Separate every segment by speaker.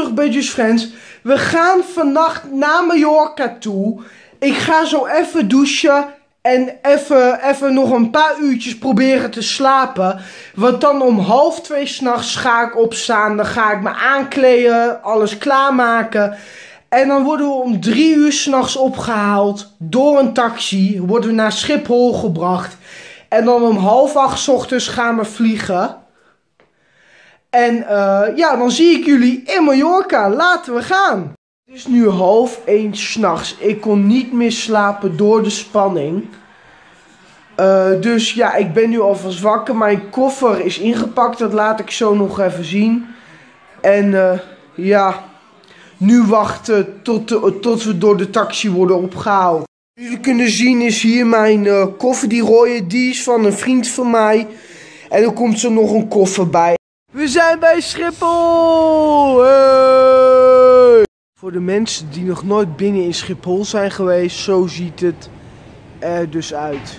Speaker 1: terug bij Just Friends. We gaan vannacht naar Mallorca toe. Ik ga zo even douchen. En even nog een paar uurtjes proberen te slapen. Want dan om 1:30 s'nachts ga ik opstaan. Dan ga ik me aankleden. Alles klaarmaken. En dan worden we om 3 uur s'nachts opgehaald. Door een taxi. Worden we naar Schiphol gebracht. En dan om 7:30 's ochtends gaan we vliegen. En ja, dan zie ik jullie in Mallorca. Laten we gaan. Het is nu 12:30 s'nachts. Ik kon niet meer slapen door de spanning. Dus ja, ik ben nu alvast wakker. Mijn koffer is ingepakt. Dat laat ik zo nog even zien. En ja, nu wachten tot we door de taxi worden opgehaald. Jullie kunnen zien is hier mijn koffer. Die rode, die is van een vriend van mij. En er komt zo nog een koffer bij. We zijn bij Schiphol! Hey! Voor de mensen die nog nooit binnen in Schiphol zijn geweest, zo ziet het er dus uit.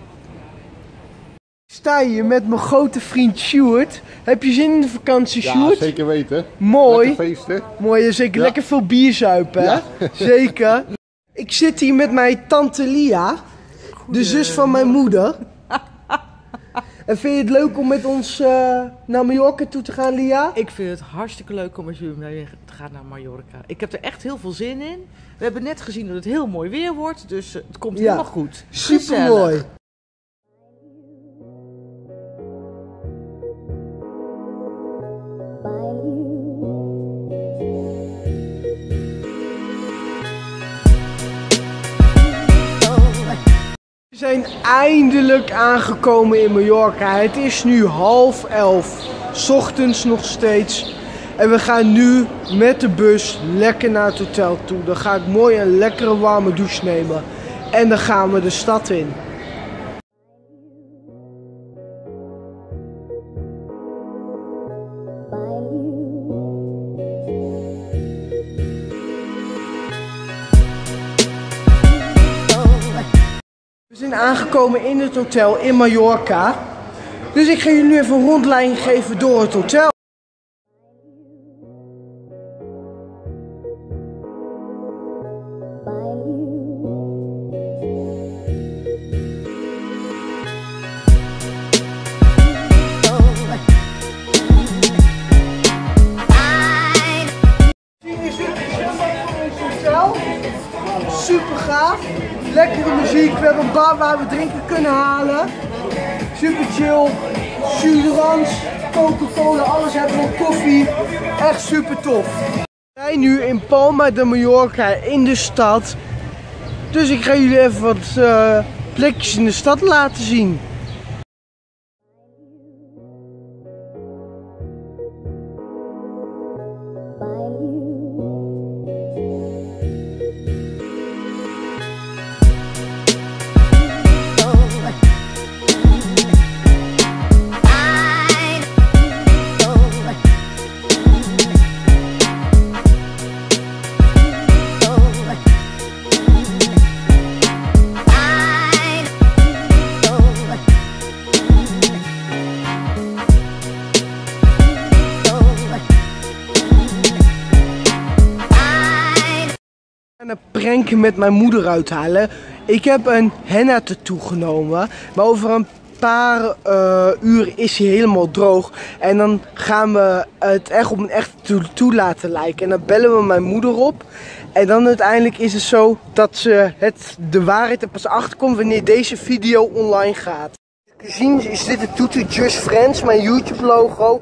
Speaker 1: Ik sta hier met mijn grote vriend Sjoerd. Heb je zin in de vakantie, Sjoerd?
Speaker 2: Ja, zeker weten.
Speaker 1: Mooi.
Speaker 2: Lekker feesten.
Speaker 1: Mooi, zeker. Ja. Lekker veel bier zuipen, hè?
Speaker 2: Ja.
Speaker 1: Zeker. Ik zit hier met mijn tante Lia, de zus van mijn moeder. En vind je het leuk om met ons naar Mallorca toe te gaan, Lia?
Speaker 3: Ik vind het hartstikke leuk om met jullie mee te gaan naar Mallorca. Ik heb er echt heel veel zin in. We hebben net gezien dat het heel mooi weer wordt, dus het komt helemaal goed.
Speaker 1: Super mooi. We zijn eindelijk aangekomen in Mallorca. Het is nu 10:30 's ochtends nog steeds. En we gaan nu met de bus lekker naar het hotel toe. Dan ga ik mooi een lekkere warme douche nemen. En dan gaan we de stad in. We zijn aangekomen in het hotel in Mallorca. Dus ik ga jullie nu even een rondleiding geven door het hotel. Hier is het zwembad van ons hotel. Super gaaf. Lekkere muziek. We hebben een bar waar we drinken kunnen halen. Super chill. Jus d'orange, Coca-Cola, alles hebben we. Koffie. Echt super tof. We zijn nu in Palma de Mallorca in de stad. Dus ik ga jullie even wat plekjes in de stad laten zien. Een prank met mijn moeder uithalen. Ik heb een henna tattoo genomen, maar over een paar uur is hij helemaal droog. En dan gaan we het echt op een echte tattoo laten lijken. En dan bellen we mijn moeder op. En dan uiteindelijk is het zo dat ze de waarheid er pas achterkomt wanneer deze video online gaat. Gezien is dit de tattoo Just Friends, mijn YouTube logo.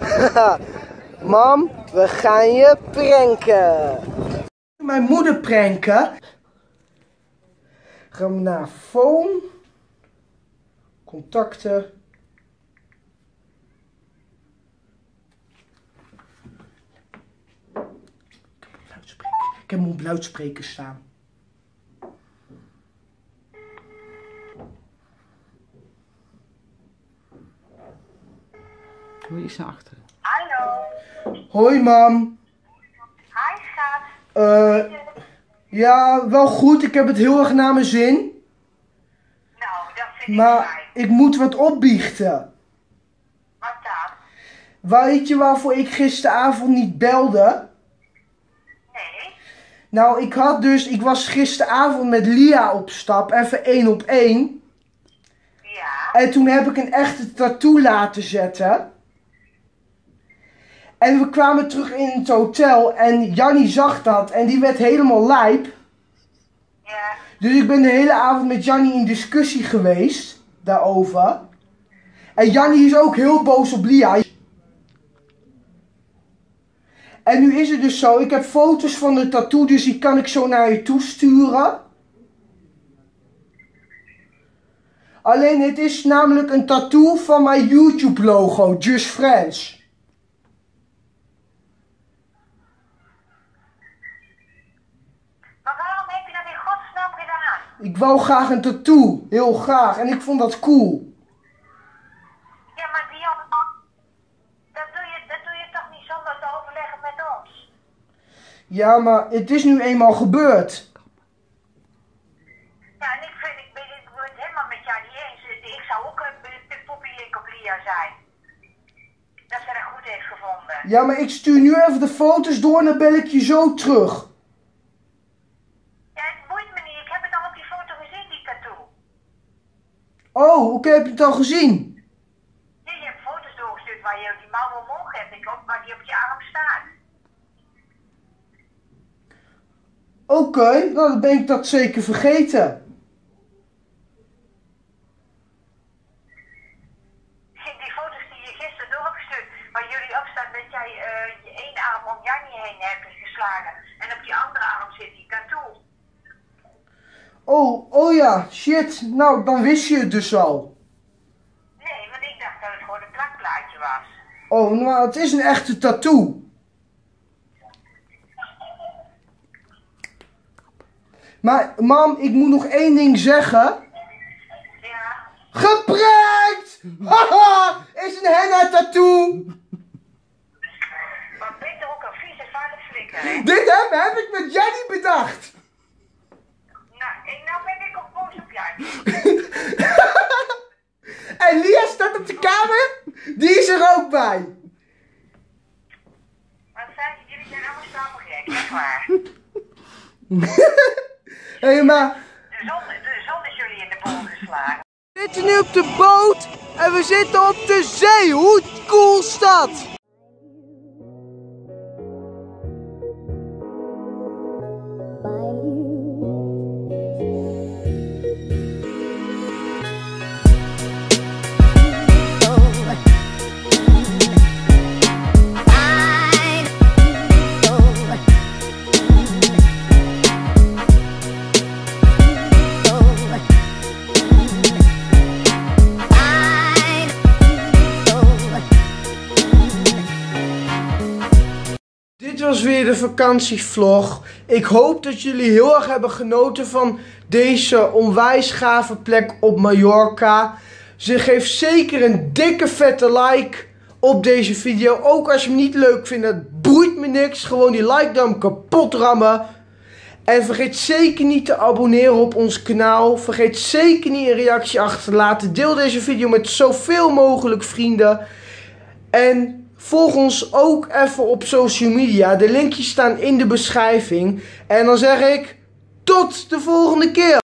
Speaker 1: Mam, we gaan je pranken. Mijn moeder pranken. Gaan we naar phone. Contacten. Ik heb hem op luidspreker staan.
Speaker 3: Moet je eens naar achteren.
Speaker 4: Hallo.
Speaker 1: Hoi mam.
Speaker 4: Hi schat.
Speaker 1: Ja, wel goed. Ik heb het heel erg naar mijn zin.
Speaker 4: Nou, dat vind ik
Speaker 1: Maar
Speaker 4: fijn.
Speaker 1: ik moet wat opbiechten.
Speaker 4: Wat dan?
Speaker 1: Weet je waarvoor ik gisteravond niet belde? Nou, ik was gisteravond met Lia op stap, even 1 op 1.
Speaker 4: Ja.
Speaker 1: En toen heb ik een echte tattoo laten zetten. En we kwamen terug in het hotel en Jannie zag dat en die werd helemaal lijp.
Speaker 4: Ja.
Speaker 1: Dus ik ben de hele avond met Jannie in discussie geweest daarover. En Jannie is ook heel boos op Lia. En nu is het dus zo, ik heb foto's van de tattoo, dus die kan ik zo naar je toesturen. Alleen het is namelijk een tattoo van mijn YouTube logo, Just Friends.
Speaker 4: Maar waarom heb je dat in godsnaam gedaan?
Speaker 1: Ik wou graag een tattoo, heel graag, en ik vond dat cool.
Speaker 4: Ja, maar dat doe je toch niet zonder te overleggen met ons?
Speaker 1: Ja, maar het is nu eenmaal gebeurd.
Speaker 4: Ja, en ik ben het helemaal met jou niet eens. Ik zou ook een poppielik op Lia zijn. Dat ze dat goed heeft gevonden.
Speaker 1: Ja, maar ik stuur nu even de foto's door en dan bel ik je zo terug.
Speaker 4: Ja, het boeit me niet. Ik heb het al op die foto gezien, die tattoo.
Speaker 1: Oh, oké, heb je het al gezien?
Speaker 4: Ja, je hebt foto's doorgestuurd waar je die mouw omhoog hebt. Waar die op je arm staat.
Speaker 1: Oké, nou dan ben ik dat zeker vergeten.
Speaker 4: Die foto's die je gisteren doorgestuurd, waar jullie op staat dat jij je ene arm om Jannie heen hebt geslagen. En op die andere arm zit die tattoo.
Speaker 1: Oh ja, shit. Nou, dan wist je het dus al.
Speaker 4: Nee, want ik dacht dat het gewoon een plakplaatje was.
Speaker 1: Oh, nou, het is een echte tattoo. Maar, mam, ik moet nog één ding zeggen.
Speaker 4: Ja.
Speaker 1: Geprankt! Haha, is een henna tattoo.
Speaker 4: Wat ben je ook een vieze vuile flikker, hè?
Speaker 1: Dit heb ik met Jannie bedacht.
Speaker 4: Nou ben ik ook boos op jou.
Speaker 1: En Lia staat op de kamer. Die is er ook bij.
Speaker 4: Wat zei je? Jullie zijn allemaal stapelgek, echt waar.
Speaker 1: Hé, maar...
Speaker 4: De zon is jullie in de bol geslagen.
Speaker 1: We zitten nu op de boot en we zitten op de zee. Hoe cool is dat? Dit was weer de vakantievlog. Ik hoop dat jullie heel erg hebben genoten van deze onwijs gave plek op Mallorca. Geef zeker een dikke vette like op deze video. Ook als je hem niet leuk vindt, dat boeit me niks. Gewoon die like duim kapot rammen. En vergeet zeker niet te abonneren op ons kanaal. Vergeet zeker niet een reactie achter te laten. Deel deze video met zoveel mogelijk vrienden. En volg ons ook even op social media. De linkjes staan in de beschrijving. En dan zeg ik tot de volgende keer.